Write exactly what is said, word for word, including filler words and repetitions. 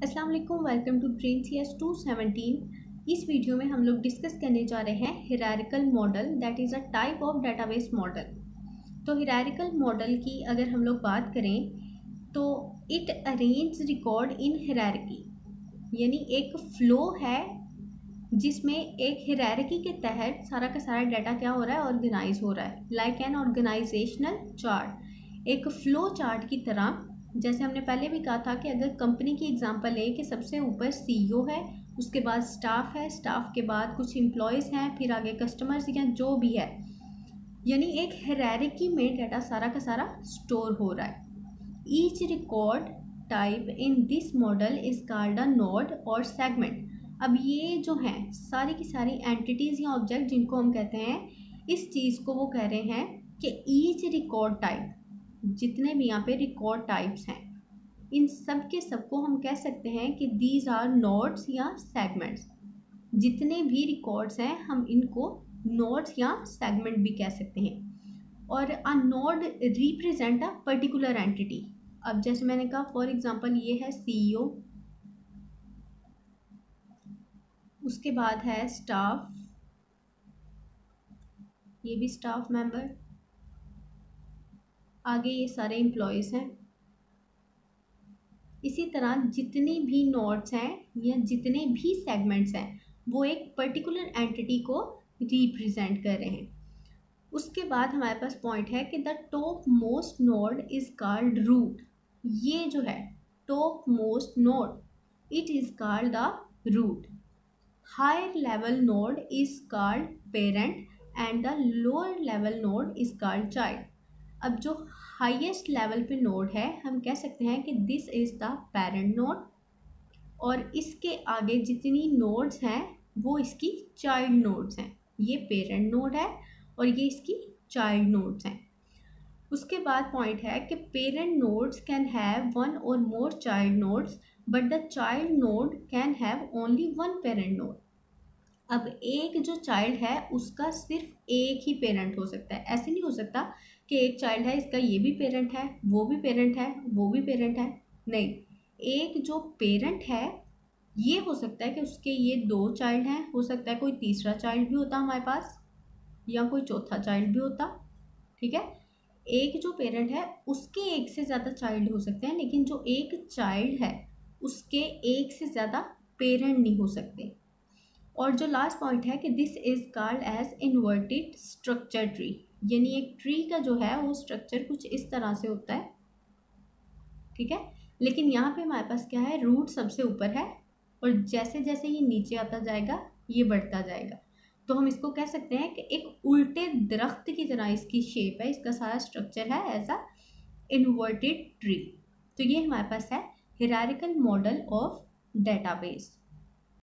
अस्सलाम वालेकुम, welcome to brain C S two seventeen. इस वीडियो में हम लोग डिस्कस करने जा रहे हैं hierarchical model, that is a type of database model. तो हिरारिकल मॉडल की अगर हम लोग बात करें तो it arrange record in hierarchy, यानी एक फ्लो है जिसमें एक हिरारिकी के तहत सारा का सारा डाटा क्या हो रहा है, ऑर्गेनाइज हो रहा है, लाइक एन ऑर्गेनाइजेशनल चार्ट, एक फ्लो चार्ट की तरह। जैसे हमने पहले भी कहा था कि अगर कंपनी की एग्जांपल है कि सबसे ऊपर सीईओ है, उसके बाद स्टाफ है, स्टाफ के बाद कुछ एम्प्लॉयज़ हैं, फिर आगे कस्टमर्स या जो भी है, यानी एक हायरार्की में डाटा सारा का सारा स्टोर हो रहा है। Each record type in this model is called a node और सेगमेंट। अब ये जो हैं सारी की सारी एंटिटीज़ या ऑब्जेक्ट जिनको हम कहते हैं, इस चीज़ को वो कह रहे हैं कि ईच रिकॉर्ड टाइप, जितने भी यहाँ पे रिकॉर्ड टाइप्स हैं, इन सब के सबको हम कह सकते हैं कि दीज आर नोड्स या सेगमेंट्स। जितने भी रिकॉर्ड्स हैं हम इनको नोड्स या सेगमेंट भी कह सकते हैं। और a node represent a particular entity. अब जैसे मैंने कहा, फॉर एग्जांपल ये है सीईओ, उसके बाद है स्टाफ, ये भी स्टाफ मेंबर, आगे ये सारे एम्प्लॉयज़ हैं। इसी तरह जितनी भी नोड्स हैं या जितने भी सेगमेंट्स हैं वो एक पर्टिकुलर एंटिटी को रिप्रेजेंट कर रहे हैं। उसके बाद हमारे पास पॉइंट है कि the top most node is called root. ये जो है top most node, it is called the root. Higher level node is called parent and the lower level node is called child. अब जो हाईएस्ट लेवल पे node है हम कह सकते हैं कि this is the parent node, और इसके आगे जितनी नोड्स हैं वो इसकी चाइल्ड नोड्स हैं। ये पेरेंट नोड है और ये इसकी चाइल्ड नोड्स हैं। उसके बाद पॉइंट है कि parent nodes can have one or more child nodes, but the child node can have only one parent node. अब एक जो चाइल्ड है उसका सिर्फ एक ही पेरेंट हो सकता है। ऐसे नहीं हो सकता कि एक चाइल्ड है, इसका ये भी पेरेंट है, वो भी पेरेंट है, वो भी पेरेंट है। नहीं, एक जो पेरेंट है ये हो सकता है कि उसके ये दो चाइल्ड हैं, हो सकता है कोई तीसरा चाइल्ड भी होता हमारे पास, या कोई चौथा चाइल्ड भी होता। ठीक है, एक जो पेरेंट है उसके एक से ज़्यादा चाइल्ड हो सकते हैं, लेकिन जो एक चाइल्ड है उसके एक से ज़्यादा पेरेंट नहीं हो सकते। और जो लास्ट पॉइंट है कि this is called as inverted structure tree, यानी एक ट्री का जो है वो स्ट्रक्चर कुछ इस तरह से होता है। ठीक है, लेकिन यहाँ पे हमारे पास क्या है, रूट सबसे ऊपर है और जैसे जैसे ये नीचे आता जाएगा ये बढ़ता जाएगा। तो हम इसको कह सकते हैं कि एक उल्टे दरख्त की तरह इसकी शेप है, इसका सारा स्ट्रक्चर है एज अ इन्वर्टेड ट्री। तो ये हमारे पास है हायरार्किकल मॉडल ऑफ डेटाबेस।